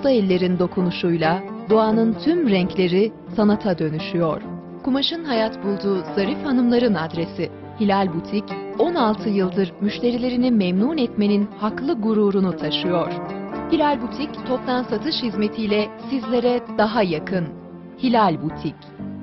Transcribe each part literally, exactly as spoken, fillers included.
usta ellerin dokunuşuyla doğanın tüm renkleri sanata dönüşüyor. Kumaşın hayat bulduğu zarif hanımların adresi Hilal Butik, on altı yıldır müşterilerini memnun etmenin haklı gururunu taşıyor. Hilal Butik, toptan satış hizmetiyle sizlere daha yakın. Hilal Butik.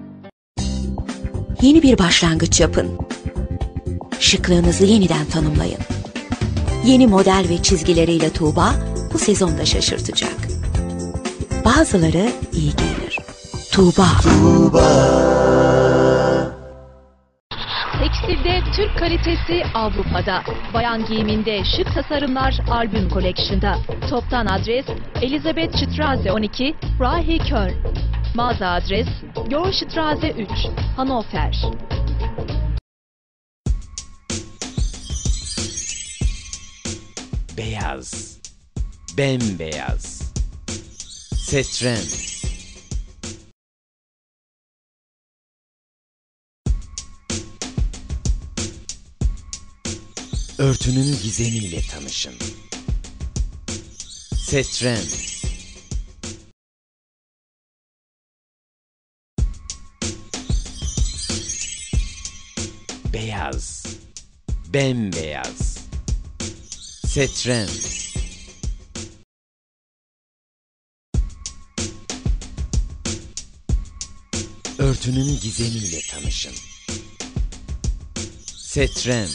Yeni bir başlangıç yapın. Şıklığınızı yeniden tanımlayın. Yeni model ve çizgileriyle Tuğba bu sezonda şaşırtacak. Bazıları iyi giyinir. Tuğba. Tuğba. Tekstilde Türk kalitesi Avrupa'da. Bayan giyiminde şık tasarımlar Albüm Collection'da. Toptan adres Elizabeth Straße on iki, Rahi Köln. Mağaza adres Yorstraße üç, Hannover. Beyaz, bembeyaz, setren. Örtünün gizemiyle tanışın. Setren. Beyaz, bembeyaz, setren. Örtünün gizemiyle tanışın. Setren.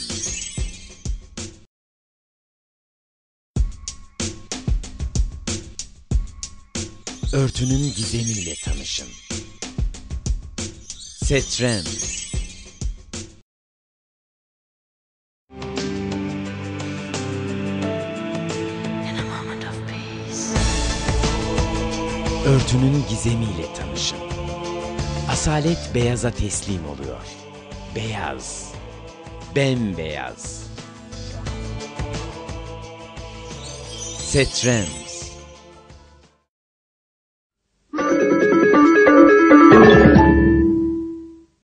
Örtünün gizemiyle tanışın. Setren. Örtünün gizemiyle tanışın. Asalet beyaza teslim oluyor. Beyaz, bembeyaz. Setren.